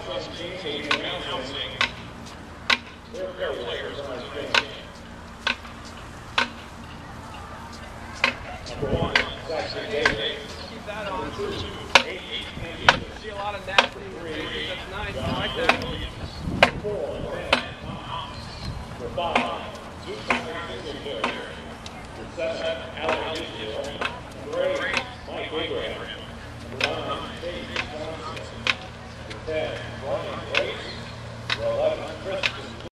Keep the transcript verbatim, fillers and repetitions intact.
See a lot of nasty. That's nice. I like that.